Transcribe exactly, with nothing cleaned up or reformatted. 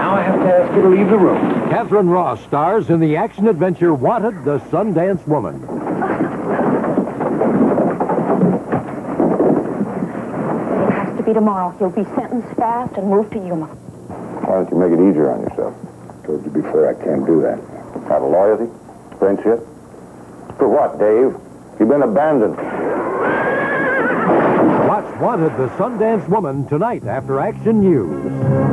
Now I have to ask you to leave the room. Catherine Ross stars in the action-adventure Wanted, the Sundance Woman. It has to be tomorrow. He'll be sentenced fast and moved to Yuma. Why don't you make it easier on yourself? I told you before, I can't do that. Out of loyalty? Friendship? For what, Dave? You've been abandoned. Watch Wanted, the Sundance Woman tonight after Action News.